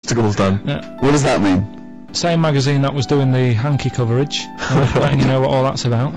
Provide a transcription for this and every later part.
testicles done. Yeah. What does that mean? Same magazine that was doing the hanky coverage, letting you know what all that's about.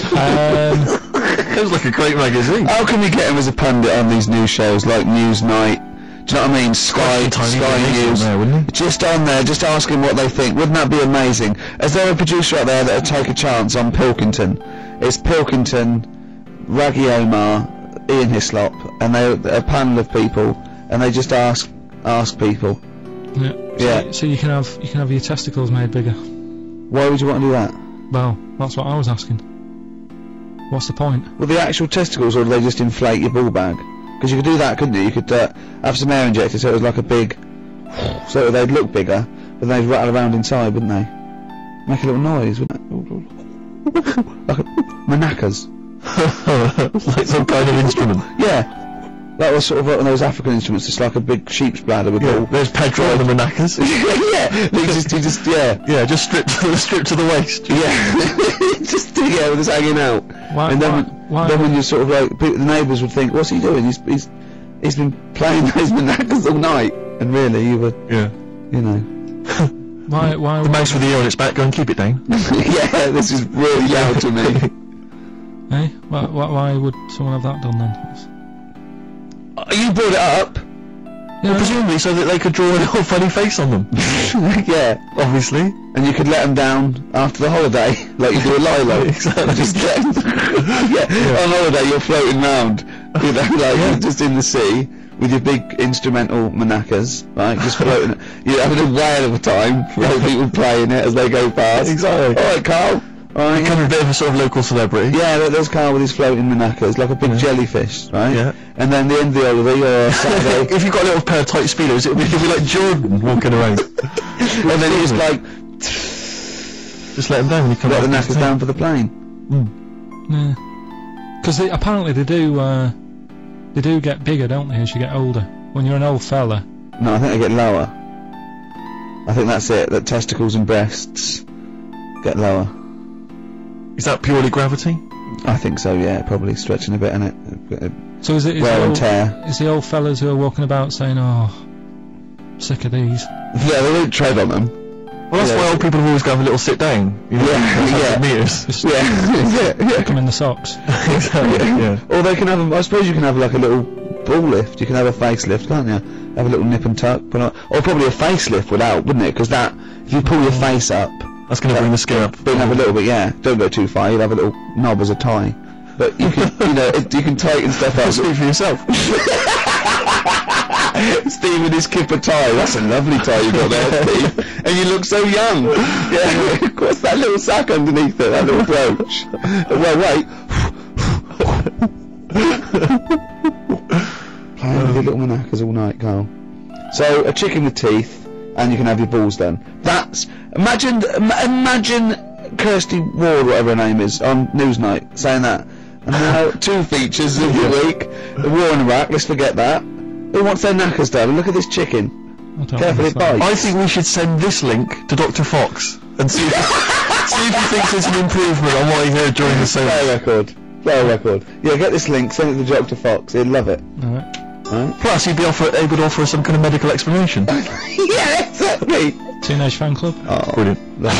It was like a great magazine. How can we get him as a pundit on these news shows like Newsnight? Do you know what I mean? Sky News. There, wouldn't he? Just on there, just ask him what they think. Wouldn't that be amazing? Is there a producer out there that would take a chance on Pilkington? It's Pilkington, Raggy Omar, Ian Hislop, and they're a panel of people, and they just ask people. Yeah. So you can have your testicles made bigger. Why would you want to do that? Well, that's what I was asking. What's the point? Well, the actual testicles, or do they just inflate your ball bag? Because you could do that, couldn't you? You could have some air injected so it was like a big... so they'd look bigger, but they'd rattle around inside, wouldn't they? Make a little noise, wouldn't it? Like manacas. Like some kind of instrument. Yeah. That was sort of like one of those African instruments, just like a big sheep's bladder with all... There's Pedro and the manacas. Yeah, he just, yeah. Yeah, just stripped to the waist. Yeah. Just, yeah, with his hanging out. Why, and then why when you sort of like, the neighbours would think, what's he doing? He's been playing those manacas all night. And really, you were, you know. Why the mouse with the ear on its back, go and keep it down. Yeah, this is really loud to me. Eh? Why would someone have that done then? You brought it up. Well, presumably so that they could draw a little funny face on them. Yeah, obviously. And you could let them down after the holiday, like you do a Lilo. Exactly. Just let 'em on holiday you're floating round, you know, like just in the sea with your big instrumental manacas, right? Just floating. You're having a whale of a time for other people playing it as they go past. Exactly. All right, Carl. All right. Becoming a bit of a sort of local celebrity. Yeah, there's Carl with his floating manacas, like a big jellyfish, right? Yeah. And then the end of the holiday, you're Saturday. If you've got a little pair of tight speedos, it'll be like Jordan walking around. And then you just like... just let them down when you come let back. the knackers down for the plane. Yeah. Because apparently they do get bigger, don't they, as you get older? When you're an old fella. No, I think they get lower. I think that's it, that testicles and breasts get lower. Is that purely gravity? I think so, yeah, probably stretching a bit, innit? So is it wear and tear. Is the old fellas who are walking about saying, oh, sick of these? Yeah, they won't tread on them. Well, that's why old people have always got to have a little sit down. You know, meters. Yeah. Come in the socks. Exactly, yeah. Or they can have, I suppose you can have like a little ball lift. You can have a facelift, can't you? Have a little nip and tuck. Or probably a facelift would help, wouldn't it? Because that, if you pull your face up, that's going to bring the skin up. But you have a little bit, yeah. Don't go too far. You'll have a little knob as a tie. But you can, you know, you can tighten stuff up. Speak for yourself. Steve with his kipper tie. That's a lovely tie you got there, Steve. And you look so young. Yeah. What's that little sack underneath it? That little brooch. Well, wait. Playing with your little manacas all night, Carl. So a chicken with teeth. And you can have your balls done. That's... Imagine Kirsty Ward, whatever her name is, on Newsnight, saying that. And now, 2 features of the week. The war in Iraq, let's forget that. Who wants their knackers done? Look at this chicken. Carefully it bites. I think we should send this link to Dr. Fox and see if he thinks it's an improvement on what he heard during the sale. Play a record. Yeah, get this link, send it to Dr. Fox, he'd love it. Alright. Plus, he'd be able to offer some kind of medical explanation. Yeah, exactly. Teenage Fan Club. Oh, brilliant.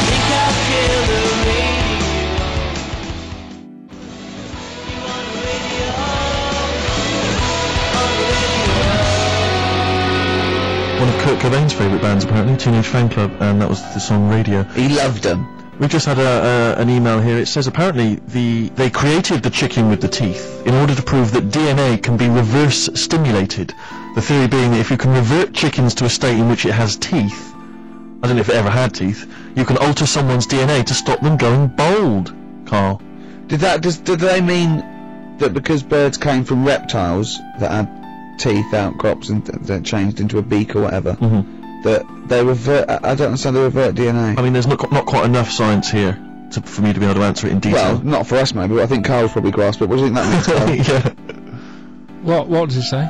One of Kurt Cobain's favourite bands, apparently, Teenage Fan Club, and that was the song Radio. He loved them. We've just had an email here. It says apparently they created the chicken with the teeth in order to prove that DNA can be reverse stimulated. The theory being that if you can revert chickens to a state in which it has teeth, I don't know if it ever had teeth, you can alter someone's DNA to stop them going bald. Carl. Did they mean that because birds came from reptiles that had teeth outcrops and that changed into a beak or whatever, that they revert? I don't understand the revert DNA. I mean, there's not quite enough science here for me to be able to answer it in detail. Well, not for us maybe, but I think Carl's probably grasped it. What do you think that means, Carl? Yeah. What does it say?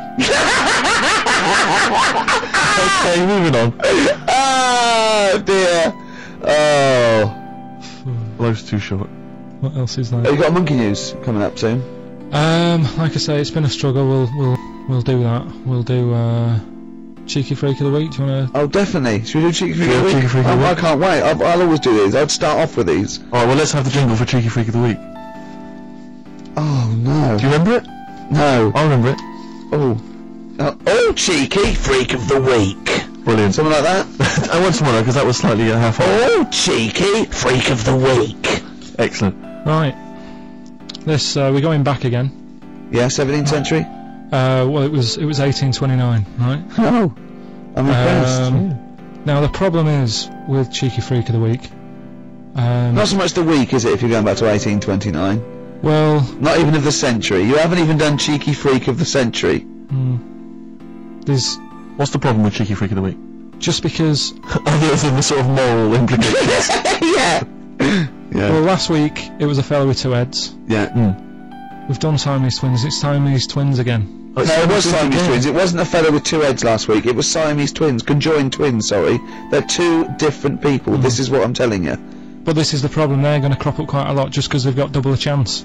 Okay, moving on. Oh dear. Oh. Life's too short. What else is there? Have you got a monkey news coming up soon? Like I say, it's been a struggle. We'll do that. We'll do Cheeky Freak of the Week? Do you want to... Oh, definitely. Should we do Cheeky Freak of the Week? Cheeky Freak of the I Week. can't wait. I'll always do these. I'd start off with these. Alright, well let's have the jingle for Cheeky Freak of the Week. Oh, no. Do you remember it? No. I remember it. Oh, Cheeky Freak of the Week. Brilliant. Something like that? I want some more because that was slightly half on. Oh, Cheeky Freak of the Week. Excellent. Right. This, we're going back again. Yeah, 17th century? Well, it was 1829, right? Oh, I'm impressed. Now, the problem is with Cheeky Freak of the Week... Not so much the week, is it, if you're going back to 1829? well... Not even of the century. You haven't even done Cheeky Freak of the century. There's... What's the problem with Cheeky Freak of the Week? Just because... Other than the sort of moral implications. Yeah. Well, last week, it was a fella with two heads. Yeah. We've done Siamese twins. It's Siamese twins again. No, it was Siamese twins. It wasn't a fellow with two heads last week. It was Siamese twins. Conjoined twins, sorry. They're two different people. This is what I'm telling you. But this is the problem. They're going to crop up quite a lot just because they've got double a chance.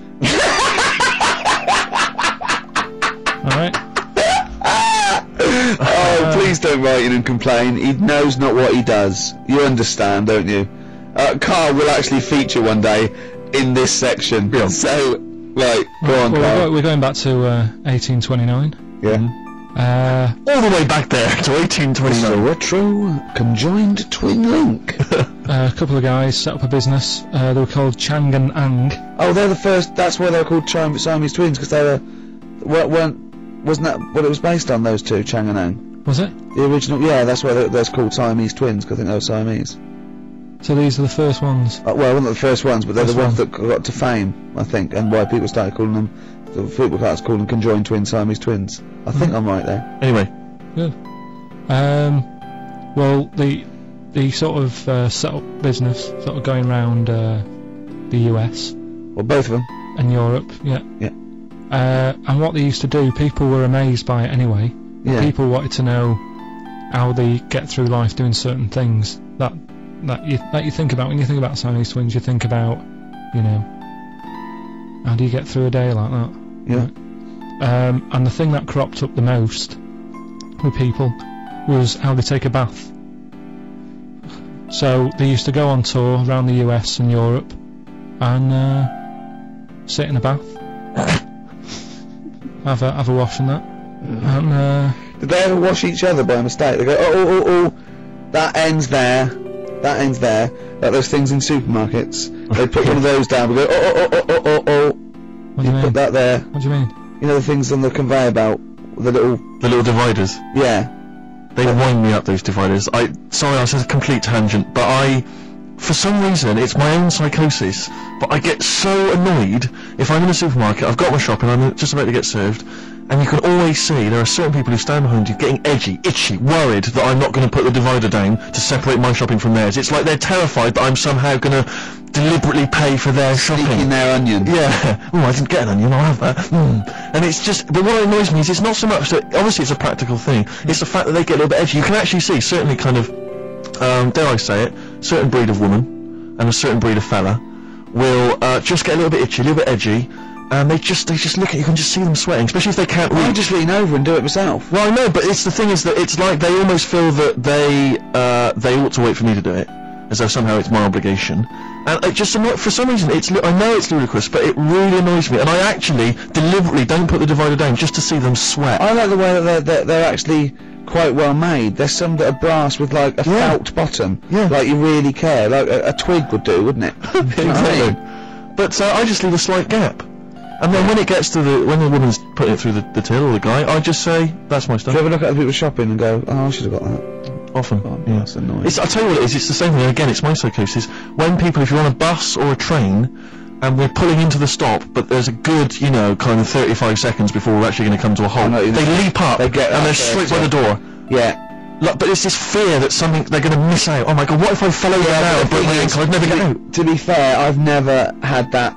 Alright? Oh, please don't write in and complain. He knows not what he does. You understand, don't you? Carl will actually feature one day in this section. Yeah. So, right, go on, Carl. We're going back to 1829. Yeah. All the way back there to 1829. So retro conjoined twin link. A couple of guys set up a business. They were called Chang and Ang. Oh, they're the first. That's why they were called Siamese twins, because they wasn't that what it was based on? Those two, Chang and Ang. Was it? The original, yeah. That's why they're called Siamese twins, because I think they were Siamese. So these are the first ones. Well, they weren't the first ones, but they're First the ones one. that got to fame, I think, and why people started calling them. The people started calling them conjoined twins, Siamese twins. I think I'm right there. Anyway. Good. Well, the sort of set up business, sort of going around the US Well, both of them. and Europe, yeah. Yeah. And what they used to do, people were amazed by it anyway. Yeah. People wanted to know how they get through life doing certain things that you think about when you think about Siamese twins. You think about, you know, how do you get through a day like that? Yeah. And the thing that cropped up the most with people was how they take a bath. So they used to go on tour around the US and Europe and sit in a bath, have a wash and that. And Did they ever wash each other by mistake? They go, oh, that ends there. That ends there. Like those things in supermarkets. They put one of those down. We go, oh. what do you mean? Put that there. What do you mean? You know the things on the conveyor belt, the The little dividers. yeah. They wind me up, those dividers. Sorry, I said a complete tangent, but for some reason, it's my own psychosis, but I get so annoyed if I'm in a supermarket, I've got my shopping, I'm just about to get served, and you can always see there are certain people who stand behind you getting edgy, itchy, worried that I'm not going to put the divider down to separate my shopping from theirs. It's like they're terrified that I'm somehow going to deliberately pay for their shopping. Sneaking their onion. Yeah. Oh, I didn't get an onion, I'll have that. And it's just, but what annoys me is it's not so much that, obviously it's a practical thing, it's the fact that they get a little bit edgy. You can actually see, certainly kind of, dare I say it, certain breed of woman and a certain breed of fella will just get a little bit itchy, a little bit edgy, and they just look at you can just see them sweating, especially if they can't read. I just lean over and do it myself. Well, I know, but it's the thing is that it's like they almost feel that they ought to wait for me to do it, as though somehow it's my obligation. And it just for some reason I know it's ludicrous, but it really annoys me, and I actually deliberately don't put the divider down just to see them sweat. I like the way that they're actually quite well made. There's some that are brass with like a felt bottom. Yeah. Like you really care. Like a twig would do, wouldn't it? You know what I Exactly. mean? But I just leave a slight gap. And then when it gets to when the woman's putting it through the till or the guy, I just say, that's my Do stuff. you ever look at other people shopping and go, oh, I should have got that? Often. Oh, Yeah. that's annoying. I'll tell you what it is, it's the same thing, again, it's my psychosis. When people, if you're on a bus or a train, and we're pulling into the stop, but there's a good, kind of 35 seconds before we're actually going to come to a halt, know, they leap up, they get and up they're there, straight by the door. Yeah. Look, but it's this fear that they're going to miss out. Oh my god, what if I fell over now but and broke my ankle? I'd never get out. To be fair, I've never had that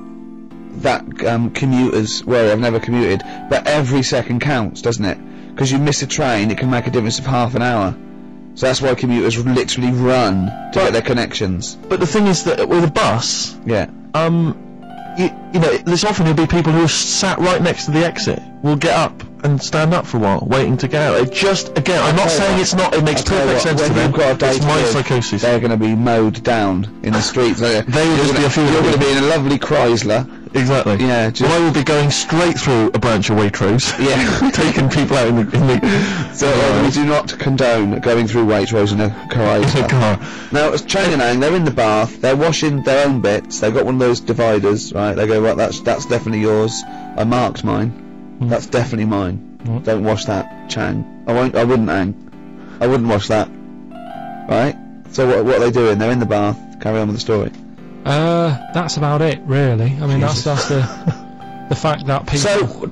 commuter's worry. I've never commuted, but every second counts, doesn't it? Because you miss a train, it can make a difference of half an hour. So that's why commuters literally run to get their connections. But the thing is that with a bus, Yeah. there's often there'll be people who are sat right next to the exit will get up and stand up for a while, waiting to get out. It just, again, I'm not saying it's not, it makes I'll tell you perfect what, sense to when them. you've got a day It's to my live, psychosis. They're going to be mowed down in the streets. They will just be a few You're of going to them. be in a lovely Chrysler. Exactly. Yeah, just... Well, I will be going straight through a branch of Waitrose. Yeah. Taking people out in the So we do not condone going through Waitrose in a Chrysler. car. Now, it's Changanang, they're in the bath, they're washing their own bits, they've got one of those dividers, right? They go, right, that's definitely yours. I marked mine. That's definitely mine. Don't wash that, Chang. I wouldn't, Ang. I wouldn't wash that. Right? So what are they doing? They're in the bath. Carry on with the story. That's about it, really. I mean, that's the fact that people... So,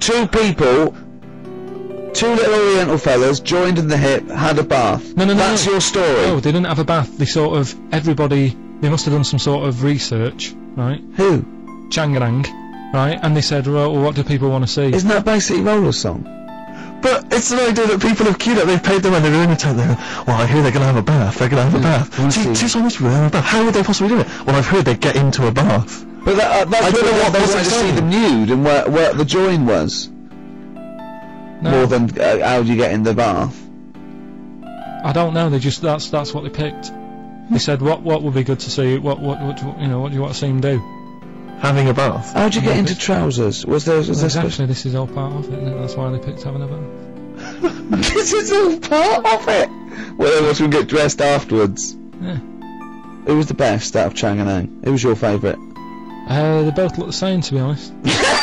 two little Oriental fellas joined in the hip, had a bath. No. That's your story. No, they didn't have a bath. They sort of, everybody, they must have done some sort of research, right? Who? Changarang, right? And they said, well, what do people want to see? Isn't that basically Roller's song? But it's an idea that people have queued up, they've paid them and they're in a tent, well, I hear they're going to have a bath, they're going to have a bath. Two songs people have a bath. How would they possibly do it? Well, I've heard they get into a bath. But that's I don't know what they was wanted to see exciting. them nude and where the join was. No, More than how do you get in the bath. I don't know. They just that's what they picked. They said, what would be good to see? What do you want to see them do? Having a bath. How would you get into trousers? Was there Actually, this is all part of it, isn't it? That's why they picked having a bath. This is all part of it. Well, they want to get dressed afterwards. Yeah. Who was the best out of Chang and Ang? Who was your favourite? They both look the same, to be honest.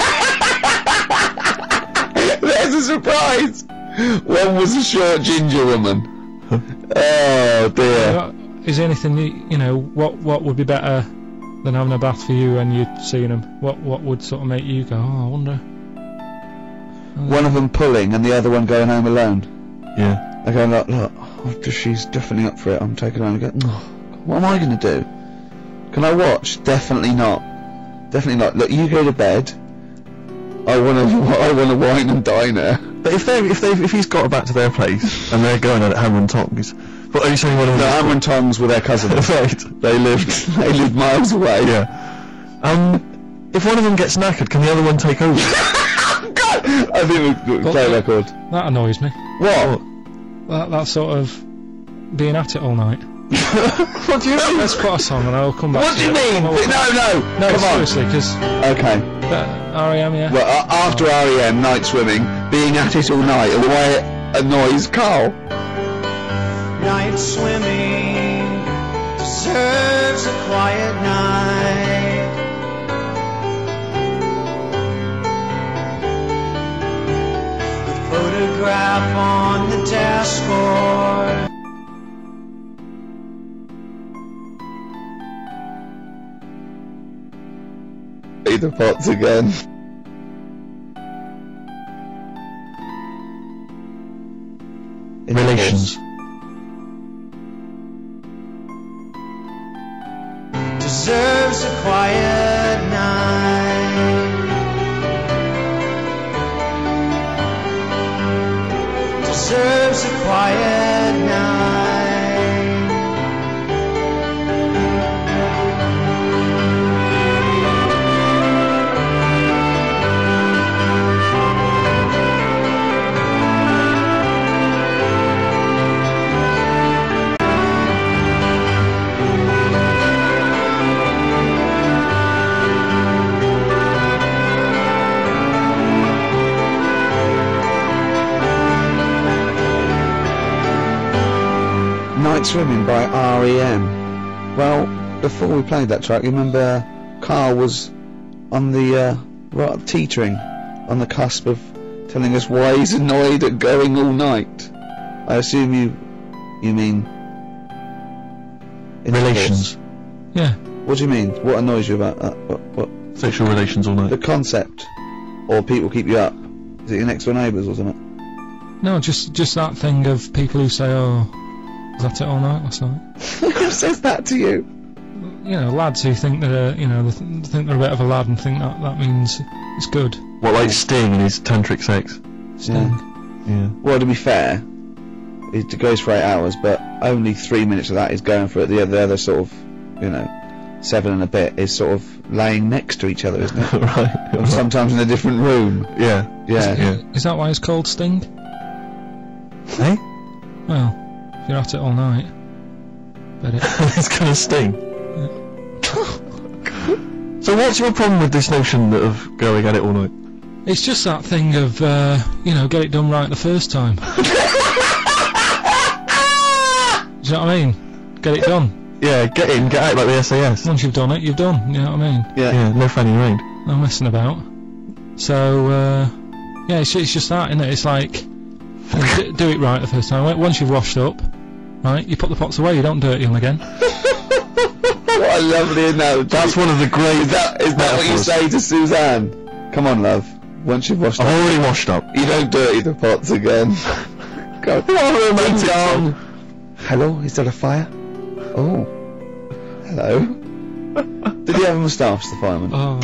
There's a surprise! One was a short ginger woman. Oh dear. Is there anything what would be better than having a bath for you and you seeing them? What would sort of make you go, oh, I wonder? One of them pulling and the other one going home alone. Yeah. They're going look, she's definitely up for it. I'm taking her home and going, what am I going to do? Can I watch? Definitely not. Definitely not. Look, you go to bed. I want to wine and dine her. But if he's got back to their place and they're going at Hammer and Tongs, but are you saying one of them? No, Hammer and Tongs were their cousins. Right. They lived miles away. Yeah. If one of them gets knackered, can the other one take over? God! I think we play a record. That annoys me. What? That sort of being at it all night. What do you mean? Let's put a song and I'll come back. What do you mean? No, No, come on. seriously, because Okay. R.E.M. yeah. Well, after REM, night swimming, being at it all night, and why it annoys Carl. Night swimming deserves a quiet night. The photograph on the dashboard. The pots again. Relations. Deserves a quiet night. Deserves a quiet night. Night Swimming by REM. Well, before we played that track, you remember Carl was on the teetering on the cusp of telling us why he's annoyed at going all night. I assume you mean Relations. Yeah. What do you mean? What annoys you about that? What? Sexual relations all night. The concept, or people keep you up? Is it your next door neighbours or something? No, just that thing of people who say, oh, was that it all night last night? Who says that to you? Lads who think that think they're a bit of a lad and think that means it's good. What, like Sting and his tantric sex? Sting. Yeah. Well, to be fair, it goes for 8 hours, but only 3 minutes of that is going for it. The other sort of, 7 and a bit is sort of laying next to each other, isn't it? Right. Or sometimes in a different room. Yeah. Yeah. Is that why it's called Sting? Hey? Well, if you're at it all night, bet it. It's gonna sting. So what's your problem with this notion of going at it all night? It's just that thing of, get it done right the first time. Do you know what I mean? Get it done. Yeah, get in, get out like the SAS. Once you've done it, you've done. You know what I mean? Yeah, no fanning around. No messing about. So, it's just that, isn't it? It's like, do it right the first time. Once you've washed up, right, you put the pots away, you don't dirty them again. What a lovely analogy. That's one of the great Is that what you metaphors. say to Suzanne? Come on, love. Once you've washed I've up, already washed up. you don't dirty the pots again. Go. What a romantic Ding song. dong. Hello, is there a fire? Oh. Hello. Did he have a moustache, the fireman? Oh.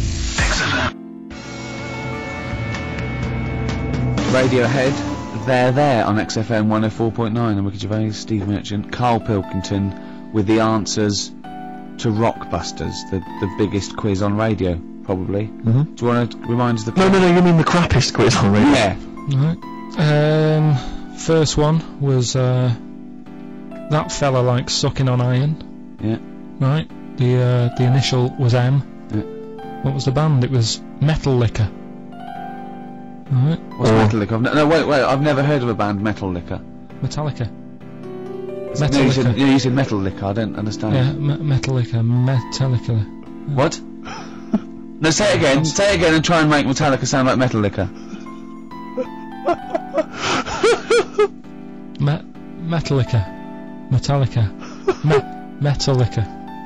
Radiohead, they're there on XFM 104.9 and Ricky Gervais, Steve Merchant, Carl Pilkington with the answers to Rockbusters, the biggest quiz on radio, probably. Mm-hmm. Do you want to remind us the No, you mean the crappiest quiz on radio? Yeah. Right. First one was, that fella likes sucking on iron. Yeah. Right. The initial was M. Yeah. What was the band? It was Metal Liquor. Right. What's Metal Liquor? Wait, I've never heard of a band, Metal Liquor. Metallica. No, you said Metal Liquor, I don't understand. Yeah, Metallica. Metallica. What? No, say it again and try and make Metallica sound like Metal Liquor. Metallica. Metallica. Metallica.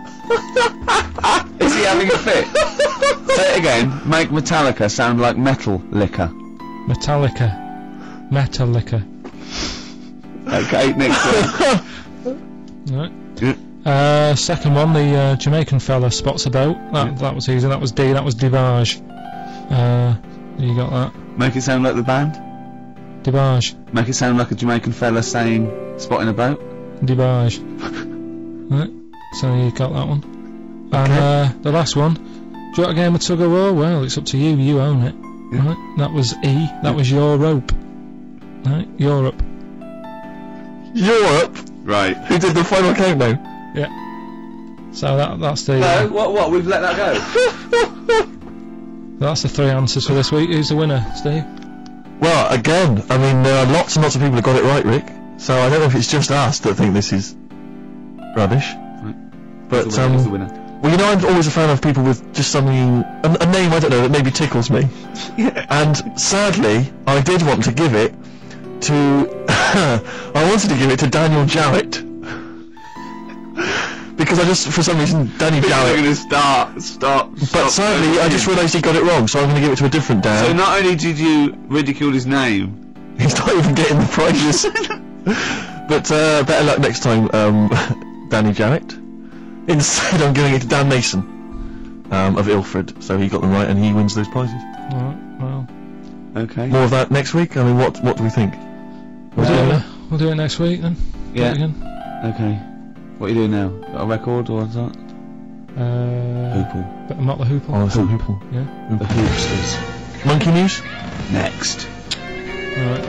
Is he having a fit? Say it again. Make Metallica sound like Metal Liquor. Metallica. Metallica. Okay, next one. Right. Yeah. Second one, the Jamaican fella spots a boat. That was easy. That was D. That was Debage. You got that? Make it sound like the band. Debage. Make it sound like a Jamaican fella saying spotting a boat. Debage. Right. So you got that one. And the last one. Do you want a game of tug of war? Well, it's up to you. You own it. Yeah. Right. That was E. That was your rope. Right. Europe. Europe? Right. Who did the final countdown? Yeah. So that's the. No, what? We've let that go. That's the 3 answers for this week. Who's the winner, Steve? Well, again, I mean, there are lots and lots of people who got it right, Rick. So I don't know if it's just us that think this is rubbish. Right. But, Who's the winner? well, I'm always a fan of people with just something, a name, I don't know, that maybe tickles me. Yeah. And sadly, I did want to give it to, I wanted to give it to Daniel Jarrett. Because I just, for some reason, Danny Jarrett. Going to stop. But sadly, I just realised he got it wrong, so I'm going to give it to a different Dan. So not only did you ridicule his name, He's not even getting the prizes. But better luck next time, Danny Jarrett. Instead, I'm giving it to Dan Mason of Ilford. So he got them right, and he wins those prizes. Alright, well. okay. More of that next week. I mean, what do we think? We'll do it next week then. Do Yeah. it again. Okay. What are you doing now? Got a record or what's that? Hoople. But I'm not the Hoople. Oh, some people. Yeah. The Hoopsters. Monkey News. Next. Alright.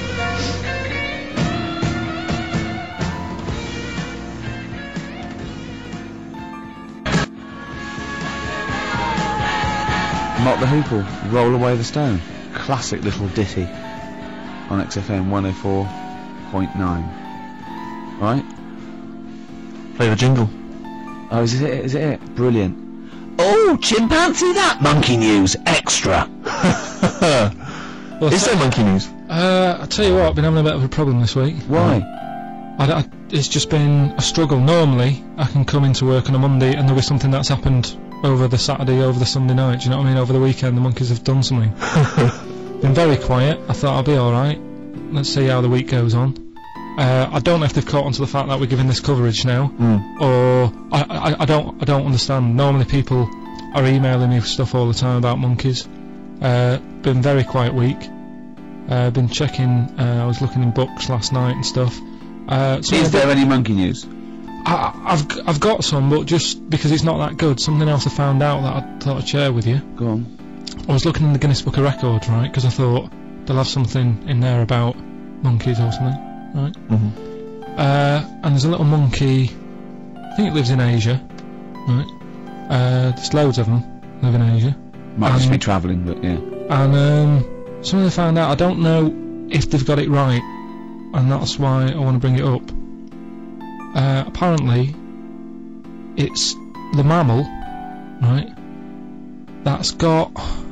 Mock the Hoople. Roll Away the Stone. Classic little ditty on XFM 104.9. Right? Play the jingle. Oh, is it? Is it? Brilliant. Oh, chimpanzee that Monkey News extra. Well, Is there Monkey News? I tell you what, I've been having a bit of a problem this week. Why? It's just been a struggle. Normally, I can come into work on a Monday and there'll be something that's happened over the Saturday, over the Sunday night. Do you know what I mean? Over the weekend, the monkeys have done something. Been very quiet. I thought I'll be alright. Let's see how the week goes on. I don't know if they've caught on to the fact that we're giving this coverage now, or I don't understand. Normally people are emailing me stuff all the time about monkeys. Been very quiet week. Been checking. I was looking in books last night and stuff. Is there any Monkey News? I've got some, but just because it's not that good, something else I found out that I thought I'd share with you. Go on. I was looking in the Guinness Book of Records, right, because I thought they'll have something in there about monkeys or something, right? Mhm. And there's a little monkey, I think it lives in Asia, right? There's loads of them live in Asia. Might just be travelling, but yeah. And something I found out, I don't know if they've got it right, and that's why I want to bring it up. Apparently, it's the mammal, right, that's got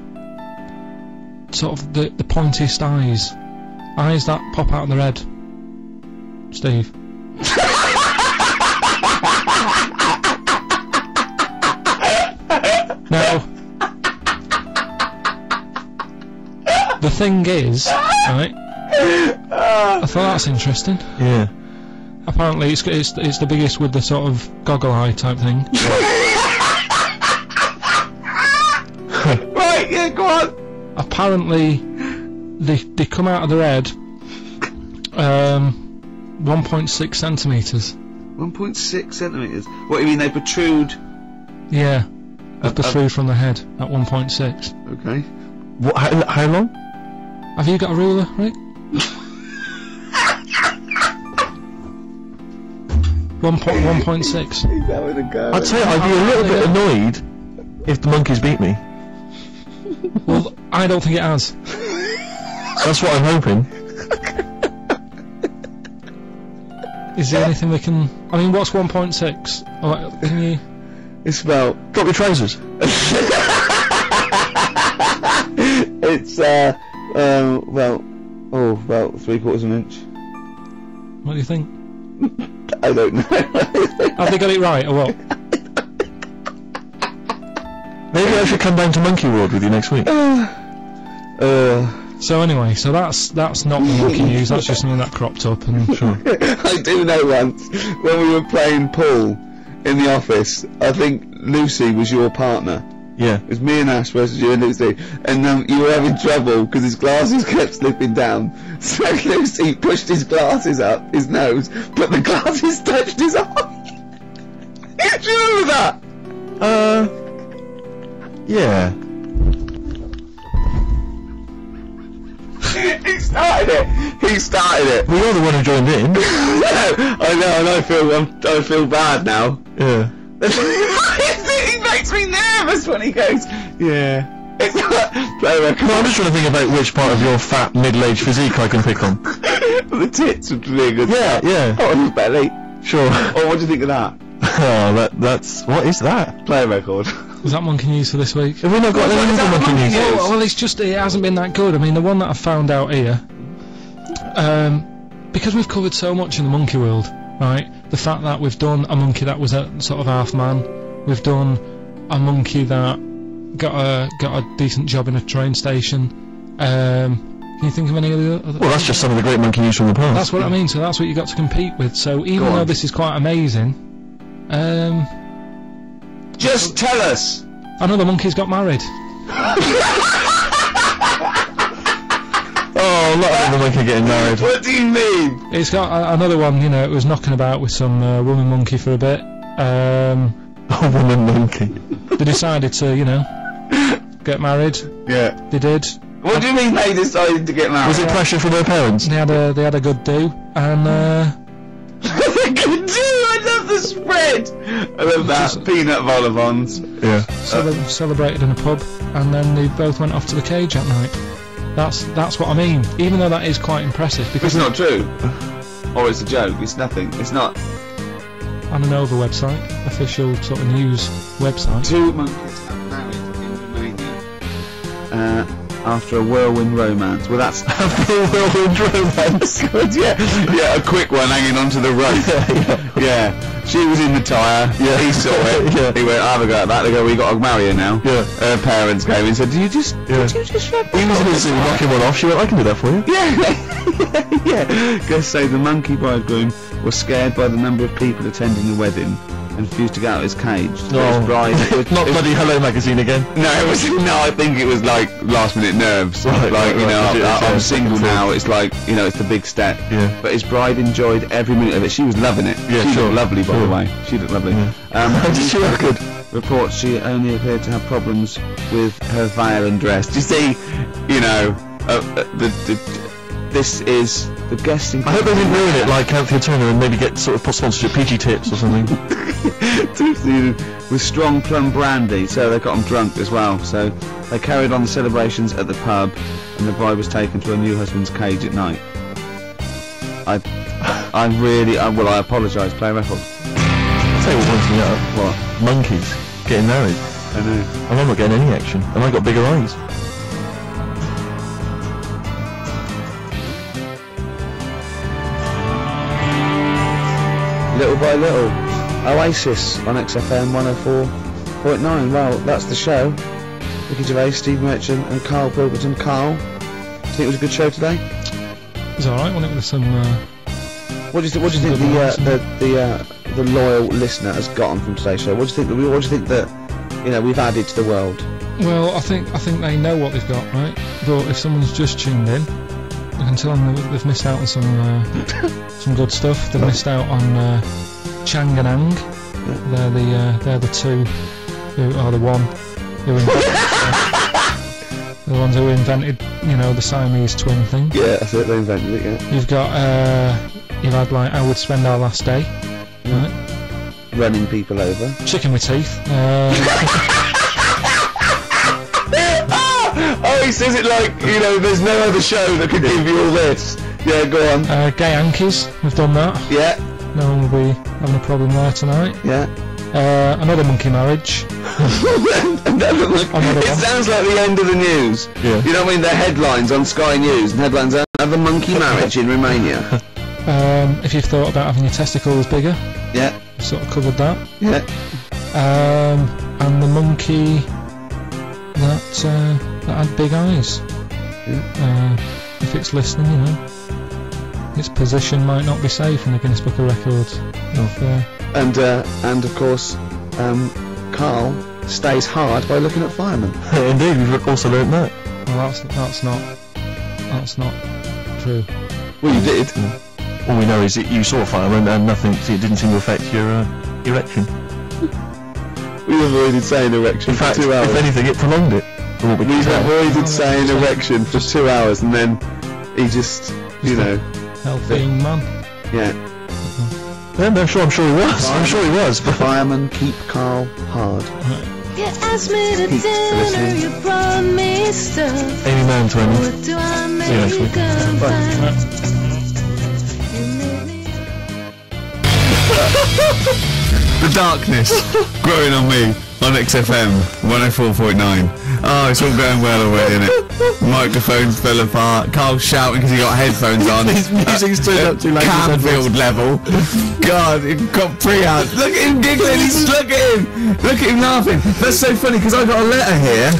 sort of the pointiest eyes that pop out of their head. Steve. Now, the thing is, right, I thought that's interesting. Yeah. Apparently it's the biggest with the sort of goggle eye type thing. Right, yeah, go on. Apparently they come out of their head 1.6 centimetres. 1.6 centimetres. What, you mean they protrude? Yeah. They protrude from the head at 1.6. Okay. What? How long? Have you got a ruler, Rick? 1.6. He's having a go. I'd say I'd be a little bit annoyed if the monkeys beat me. Well, I don't think it has. That's what I'm hoping. Is there anything we can... I mean, what's 1.6? Oh, can you... It's about... Drop your trousers. It's, about 3/4 of an inch. What do you think? I don't know. Have they got it right, or what? Maybe I should come down to Monkey World with you next week. So anyway, so that's not the monkey news, that's just something that cropped up, and... Sure. I do know once, when we were playing pool in the office, I think Lucy was your partner. Yeah. It was me and Ash versus you and Lucy, and you were having trouble because his glasses kept slipping down. So Lucy pushed his glasses up his nose, but the glasses touched his eye. Do you remember that? Yeah. He started it. Well, you're the one who joined in. I know, and I feel bad now. Yeah. He makes me nervous when he goes, yeah. It's like, play record. No, I'm just trying to think about which part of your fat middle-aged physique I can pick on. The tits would be a good Yeah, start. yeah. Oh, and his belly. Sure. Oh, what do you think of that? Oh, that's... What is that? Play a record. Was that monkey news for this week? Have we not got any other monkey news? Well, it's just, it hasn't been that good. I mean, the one that I found out here, because we've covered so much in the monkey world, right? The fact that we've done a monkey that was a sort of half man, we've done a monkey that got a decent job in a train station. Can you think of any other? Well, that's just some of the great monkey news from the past. That's what I mean. So that's what you got to compete with. So even though this is quite amazing, Just tell us. another monkey's got married. Oh, not another monkey getting married. What do you mean? It's got another one. You know, it was knocking about with some woman monkey for a bit. A woman monkey. They decided to, you know, get married. Yeah. They did. What do you mean they decided to get married? Was it pressure from their parents? They had a good do, and Good do. I love the spread. I love that. Peanut vol-au-vents. Yeah. celebrated in a pub, and then they both went off to the cage at night. That's what I mean. Even though that is quite impressive, because It's not true. Or it's a joke. It's nothing. It's not. on an over website, official sort of news website. Two monkeys got married in Romania after a whirlwind romance. Well, that's After a whirlwind romance. good. Yeah, a quick one hanging onto the rope. Yeah. She was in the tyre. Yeah. He saw it. Yeah. He went, "I have a go at that." They go, "We got to marry her now." Yeah. Her parents came and said, "Did you just Yeah. rub He was busy knocking one off. She went, I can do that for you. Yeah. Guests say the monkey bridegroom was scared by the number of people attending the wedding and refused to get out of his cage. Oh. His bride, Not bloody Hello Magazine again. No, I think it was like last minute nerves. Right, like, you know, legit, I'm yeah, single now, it's like, you know, it's the big step. Yeah. But his bride enjoyed every minute of it. She was loving it. Yeah, She's sure. a lovely by the way. She looked lovely. Did she look good? Reports she only appeared to have problems with her veil and dress. Do you see, you know, this is the guesting. I hope they didn't ruin it like Anthea Turner and maybe get sort of sponsorship PG tips or something. With strong plum brandy, so they got them drunk as well. So they carried on the celebrations at the pub, and the bride was taken to her new husband's cage at night. I apologise. Play a record. I'll tell you what winds me up. What? Monkeys getting married. I know. And I'm not getting any action. And I got bigger eyes. Little by little, Oasis on XFM 104.9. Well, that's the show. Ricky Gervais, Steve Merchant, and Carl Pilkington. Carl, do you think it was a good show today? It was alright, wasn't it, with some... What do you think the loyal listener has gotten from today's show? What do you think that we've added to the world? Well, I think they know what they've got, right? But if someone's just tuned in, I can tell them they've missed out on some good stuff. They've missed out on Chang and Ang. They're the two who are the ones who invented, the Siamese twin thing. Yeah, that's it. They invented it. Yeah. You've got you've had like How We'd Spend Our Last Day, right? Running people over. Chicken with Teeth. Oh, he says it like, there's no other show that could give you all this. Yeah, go on. Gay Yankees, we've done that. Yeah. No one will be having a problem there tonight. Yeah. Another monkey marriage. It sounds like the end of the news. Yeah. You know what I mean? The headlines on Sky News, and headlines another monkey marriage in Romania. If you've thought about having your testicles bigger. Yeah. We've sort of covered that. Yeah. And the monkey that had big eyes. Yeah. If it's listening, its position might not be safe in the Guinness Book of Records. And of course, Carl stays hard by looking at firemen. Indeed, we've also learnt that. Well, that's not true. Well, you did. All we know is that you saw a fireman and it didn't seem to affect your erection. We avoided saying erection In fact, for 2 hours. if anything, it prolonged it. We avoided saying erection for 2 hours, and then he just, Healthy young man. yeah. Yeah, I'm sure he was. I'm sure he was. But Firemen keep Carl hard. You asked me to dinner, you brought me stuff. Amy Mann to Amy. What do I See you next week. make of that? The darkness growing on me on XFM 104.9. Oh, it's all going well already, isn't it? Microphones fell apart. Carl's shouting because he got headphones on. His music's turned up too late. Canfield level. God, it got pre-out. Look at him giggling. Look at him. Look at him laughing. That's so funny because I got a letter here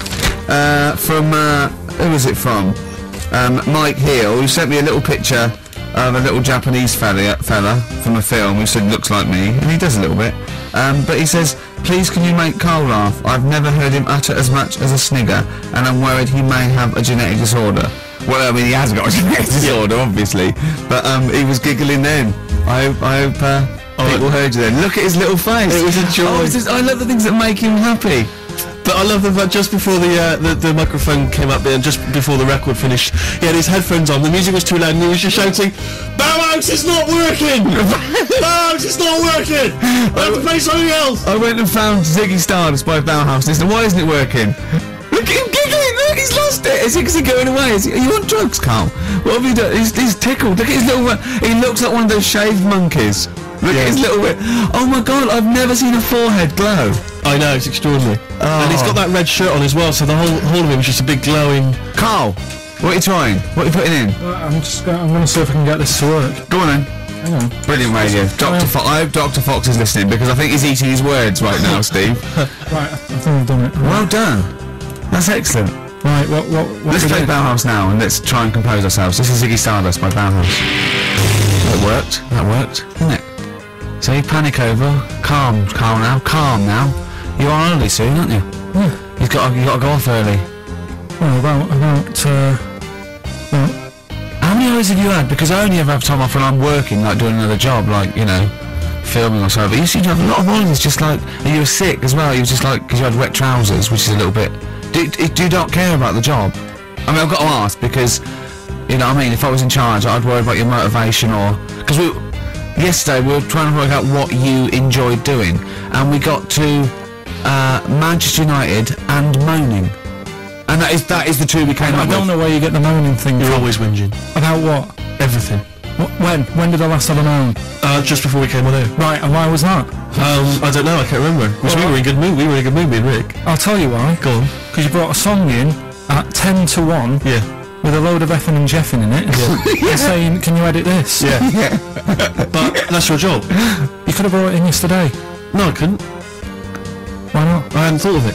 from who was it from? Mike Heel, who sent me a little picture of a little Japanese fella from a film who said looks like me, and he does a little bit. But he says, please can you make Carl laugh? I've never heard him utter as much as a snigger, and I'm worried he may have a genetic disorder. Well, I mean, he has got a genetic disorder, obviously, but he was giggling then. I hope people heard you then. Look at his little face. It was a joy. I love the things that make him happy. But I love the fact just before the microphone came up there and just before the record finished, he had his headphones on, the music was too loud and he was just shouting, Bauhaus, it's not working! Bauhaus, it's not working! I have to play something else! I went and found Ziggy Stardust by Bauhaus and said, why isn't it working? Look at him giggling! Look, he's lost it! Is he going away? Are you on drugs, Carl? What have you done? He's tickled. Look at his little... He looks like one of those shaved monkeys. Look at his little... Oh my god, I've never seen a forehead glow. I know, it's extraordinary. Oh. And he's got that red shirt on as well, so the whole of him is just a big glowing... Carl, what are you trying? What are you putting in? I'm going to see if I can get this to work. Go on then. Hang on. Brilliant radio. Dr. Fox. I hope Dr. Fox is listening because I think he's eating his words right now, Steve. Right, I think I've done it. Well done. That's excellent. Right, what Let's play Bauhaus now and let's try and compose ourselves. This is Ziggy Stardust by Bauhaus. That worked, didn't it? So you panic over. Calm now. You are early soon, aren't you? Yeah. You got to go off early. Well, about How many hours have you had? Because I only ever have time off when I'm working, like doing another job, like, filming or so, but you seem to have a lot of holidays, just like, and you were sick as well, you were just like, because you had wet trousers, which is a little bit, do you not care about the job? I mean, I've got to ask, because, you know what I mean, if I was in charge, I'd worry about your motivation, or, because yesterday we were trying to work out what you enjoyed doing, and we got to, Manchester United and moaning. And that is the two we came up with. I don't know where you get the moaning thing You're from. always whinging. About what? Everything. When did I last have a moan? Just before we came on air. Right, and why was that? I don't know, I can't remember. Because we were in a good mood, me and Rick. I'll tell you why. Go on. Because you brought a song in at 10 to 1 Yeah. with a load of effing and jeffing in it. And saying, can you edit this? Yeah. But that's your job. You could have brought it in yesterday. No, I couldn't. Why not? I hadn't thought of it.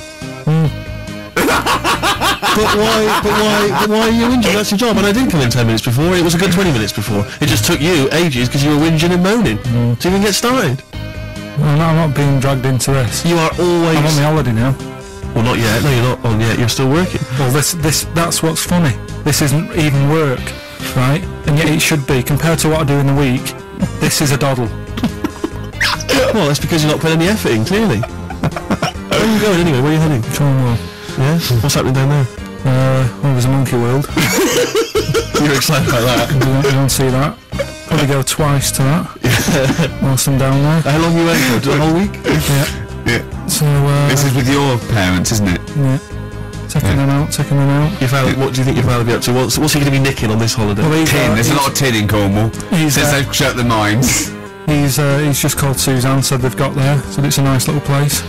But why are you whinging? That's your job. And I didn't come in 10 minutes before. It was a good 20 minutes before. It just took you ages because you were whinging and moaning to even get started. Well, no, I'm not being dragged into this. You are always... I'm on the holiday now. Well, not yet. No, you're not on yet. You're still working. Well, that's what's funny. This isn't even work, right? And yet it should be. Compared to what I do in the week, this is a doddle. Well, that's because you're not putting any effort in, clearly. Where are you going anyway? Where are you heading? Cornwall. Yeah? What's happening down there? Well, there's a Monkey World. You're excited about that? You don't see that. Probably go twice to that. Whilst I'm down there. How long are you waiting for? The whole week? Yeah. So, This is with your parents, isn't it? yeah. Taking them out. What do you think your father will be up to? What's he going to be nicking on this holiday? Well, Tin. There's a lot of tin in Cornwall. Since they've shut the mines. He's just called Suzanne, said they've got there. Said it's a nice little place.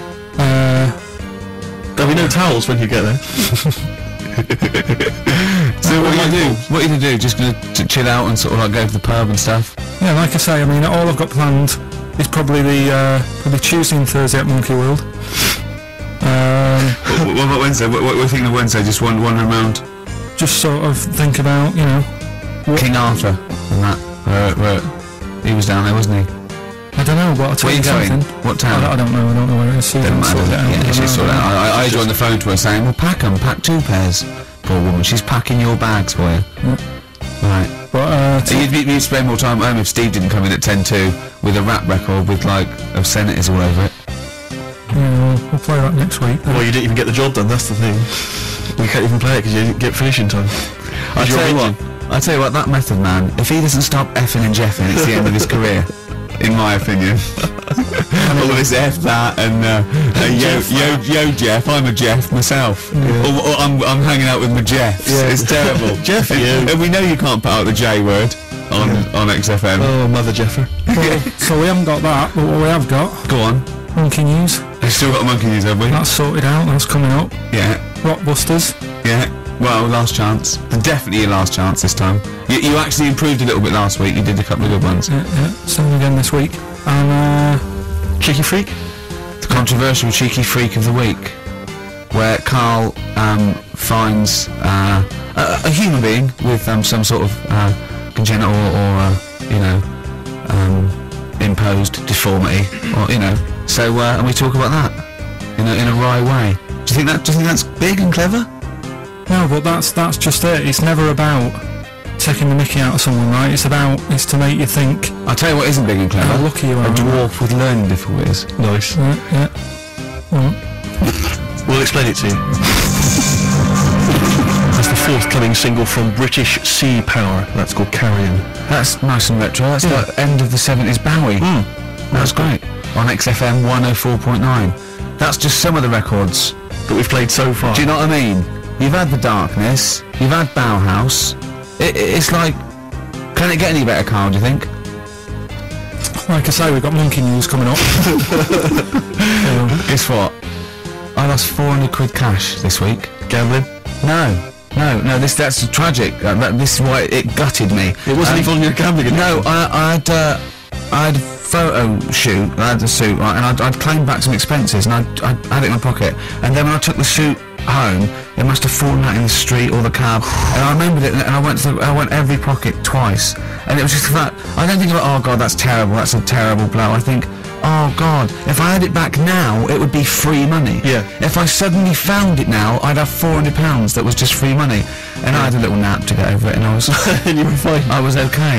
There'll be no towels when you get there. So what are you do? What are you going to do? Just going to chill out and sort of like go to the pub and stuff? Yeah, like I say, I mean, all I've got planned is probably probably Tuesday and Thursday at Monkey World. What about Wednesday? What are you thinking of Wednesday? Just wandering around? Just sort of think about, you know... King Arthur and that. Where he was down there, wasn't he? I don't know, but I'll tell Where you are you going? something. What town? I don't know where it is. Doesn't matter. Sorted it out. Yeah, she's sorted out. I joined the phone to her saying, well, pack 'em, pack 2 pairs. Poor woman, she's packing your bags for you. Right. But, You'd spend more time at home if Steve didn't come in at 10-2 with a rap record with, like, obscenities all over it. yeah, we'll play that next week. Well, you didn't even get the job done, that's the thing. You can't even play it because you didn't get finishing time. I tell you what, that Method Man, if he doesn't stop effing and jeffing, it's the end of his career, in my opinion. All of this F that and yo Jeff, I'm a Jeff myself. Or I'm hanging out with my Jeffs. It's terrible. Jeff, and we know you can't put out the J word on XFM. Oh, Mother Jeffer. So we haven't got that, but what we have got, Go on. Monkey News. We've still got a Monkey News, have we? That's sorted out, that's coming up. Yeah. Rockbusters. Yeah. Well, last chance. Definitely your last chance this time. You actually improved a little bit last week. You did a couple of good ones. Yeah, same again this week. And, Cheeky Freak? The controversial cheeky freak of the week, where Carl finds a human being with some sort of congenital or imposed deformity, or So and we talk about that in a wry way. Do you think that's big and clever? no, but that's just it. It's never about taking the mickey out of someone, right? It's to make you think I'll tell you what isn't big and clever. how lucky you are. A dwarf with learning difficulties. Nice. Yeah. Well, We'll explain it to you. That's the forthcoming single from British Sea Power. That's called Carrion. That's nice and retro. That's the end of the 70s Bowie. That's great. On XFM 104.9. That's just some of the records That we've played so far. Do you know what I mean? You've had The Darkness, you've had Bauhaus. It's like, can it get any better, Carl, do you think? like I say, we've got Monkey News coming up. Guess what? I lost 400 quid cash this week. Gambling? No, that's tragic. This is why it gutted me. It wasn't even on your gambling. No, I had a photo shoot, I had a suit, right, and I'd claimed back some expenses, and I had it in my pocket, and then when I took the suit home, it must have fallen out in the street or the cab, and I remembered it, and I went every pocket twice, and it was just that, I don't think about, oh god, that's terrible, that's a terrible blow. I think, oh god, if I had it back now, it would be free money. Yeah. If I suddenly found it now, I'd have £400 that was just free money, and I had a little nap to get over it, and I was And you were fine. I was okay.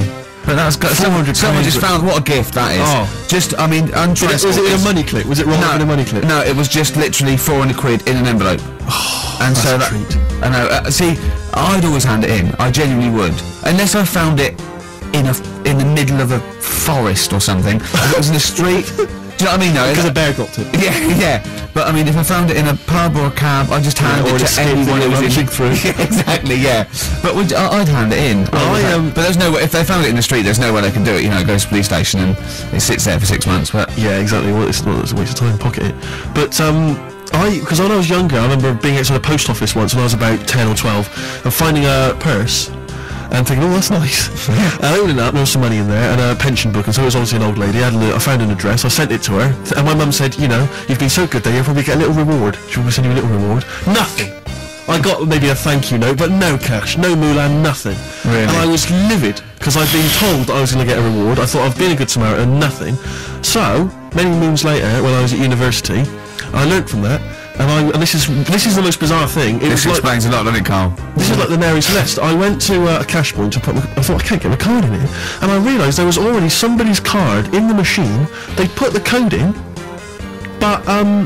But that's got someone just found what a gift that is. Oh. Just, I mean, Was it in a money clip? Was it rolled up in a money clip? No, it was just literally 400 quid in an envelope. And that's so a that, treat. I know. See, I'd always hand it in. I genuinely would, unless I found it in the middle of a forest or something. If it was in the street. Do you know what I mean? No, Because a bear dropped it. Yeah. But I mean, if I found it in a pub or a cab, I'd just hand it to anyone who was in. through. Yeah, exactly, yeah. But I'd hand it in. But there's no way, if they found it in the street, there's no way they can do it. You know, it goes to the police station and it sits there for 6 months. But yeah, exactly. Well, it's not. It's a waste of time. Pocket it. But because when I was younger, I remember being outside a post office once when I was about 10 or 12, and finding a purse. And thinking, oh, that's nice. And opening it up, there was some money in there, and a pension book, and so it was obviously an old lady. I found an address, I sent it to her, and my mum said, you know, you've been so good there, you'll probably get a little reward. She'll probably send you a little reward. Nothing! I got maybe a thank you note, but no cash, no moolah, nothing. Really? And I was livid, because I'd been told that I was going to get a reward. I thought I've been a good Samaritan, nothing. So, many moons later, when I was at university, I learnt from that, and this is the most bizarre thing. This explains a lot, doesn't it, Carl? This is like the Mary Celeste. I went to a cash point to put I thought, I can't get my card in here. And I realised there was already somebody's card in the machine. They put the code in, but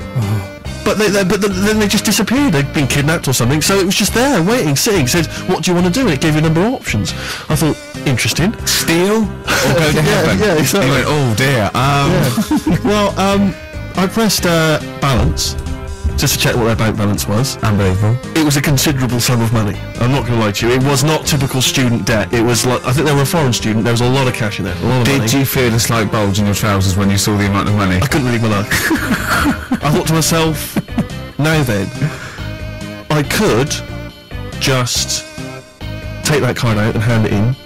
then they just disappeared. They'd been kidnapped or something. So it was just there, waiting, sitting. Said, what do you want to do? And it gave you a number of options. I thought, interesting. Steal or go to heaven? Yeah, exactly. You went, oh dear. Yeah. Well, I pressed balance. Just to check what their bank balance was. Unbelievable. It was a considerable sum of money. I'm not going to lie to you. It was not typical student debt. It was like, I think they were a foreign student. There was a lot of cash in there. A lot of money. Did you feel a slight bulge in your trousers when you saw the amount of money? I couldn't read my life. I thought to myself, now then, I could just take that card out and hand it in,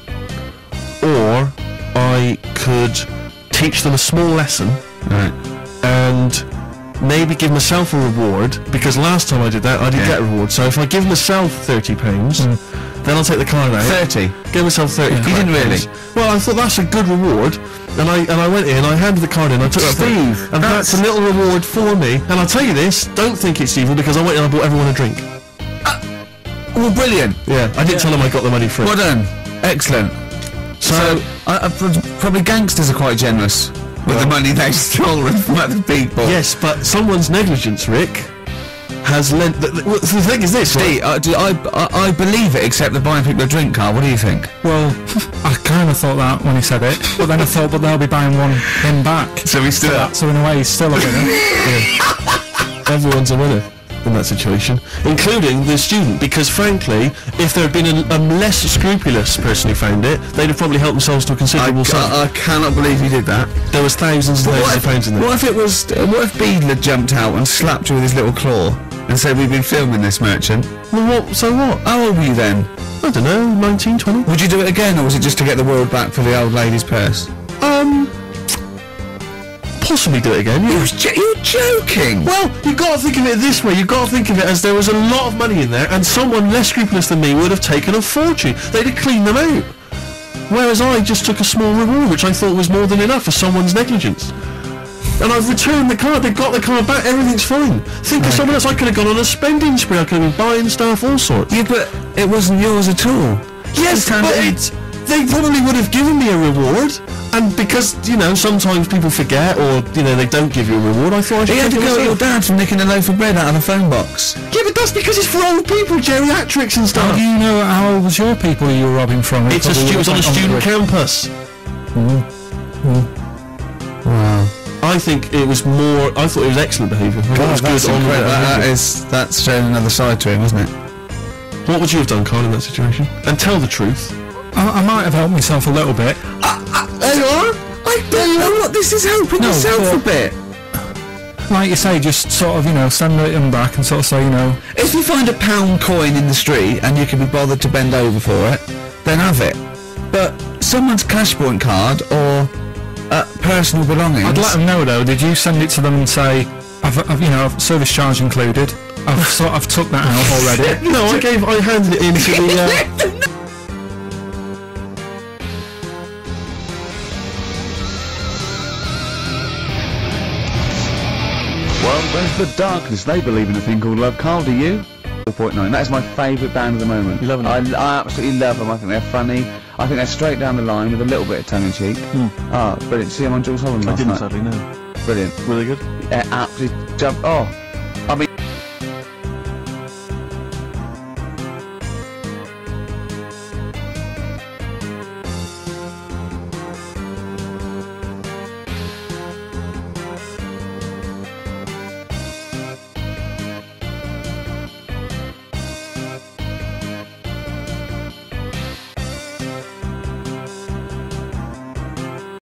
or I could teach them a small lesson, right, and maybe give myself a reward, because last time I did that I didn't get a reward. So if I give myself £30, then I'll take the card out. 30? Give myself 30. You didn't really? Well, I thought that's a good reward, and I went in, I handed the card in, I took it, Steve, and that's a little reward for me. And I'll tell you this, don't think it's evil, because I went in and I bought everyone a drink. Well, brilliant. Yeah, I didn't tell them I got the money for it. Well done. Excellent. So probably gangsters are quite generous with the money they've stolen from other people. Yes, but someone's negligence, Rick, has lent... The thing is this, Steve, I believe it, except they're buying people a drink, Carl. What do you think? Well, I kind of thought that when he said it, but then I thought, but they'll be buying him back. So he's still... So in a way, he's still a winner. Yeah. Everyone's a winner in that situation, including the student, because frankly, if there had been a less scrupulous person who found it, they'd have probably helped themselves to a considerable sum. I cannot believe you did that. There was thousands and thousands of pounds in there. What if it was... What if Beadle had jumped out and slapped you with his little claw and said, we've been filming this, merchant? Well, what? So what? How old were you then? I don't know, 19, 20? Would you do it again, or was it just to get the world back for the old lady's purse? Possibly do it again. You're joking! Well, you've got to think of it this way. You've got to think of it as there was a lot of money in there, and someone less scrupulous than me would have taken a fortune. They'd have cleaned them out. Whereas I just took a small reward, which I thought was more than enough for someone's negligence. And I've returned the card. They've got the card back. Everything's fine. Think of someone else. I could have gone on a spending spree. I could have been buying stuff, all sorts. Yeah, but it wasn't yours at all. Yes, but they probably would have given me a reward. And because, you know, sometimes people forget, or, you know, they don't give you a reward, I thought I should... You had to take it go at your myself. dad for nicking a loaf of bread out of a phone box. Yeah, but that's because it's for old people, geriatrics and stuff. How do you know how old was your people you were robbing from? It was on a student campus. Wow. I think it was more... I thought it was excellent behaviour. I thought it was good on That's showing another side to him, isn't it? What would you have done, Carl, in that situation? And tell the truth. I might have helped myself a little bit. There you are. I don't know what this is helping yourself a bit. Like you say, just sort of, you know, send them back and sort of say, you know... If you find a £1 coin in the street and you can be bothered to bend over for it, then have it. But someone's Cashpoint card or personal belongings... I'd let them know, though. Did you send it to them and say, I've you know, service charge included? I've took that out already. No, I handed it in to the... Well, where's the darkness? They believe in a thing called love. Carl, do you? 4.9. That is my favourite band at the moment. You love them? I absolutely love them. I think they're funny. I think they're straight down the line with a little bit of tongue-in-cheek. Ah, brilliant. See them on Jules Holland I last didn't night? sadly, no. Brilliant. Were they good? Absolutely jump. Oh,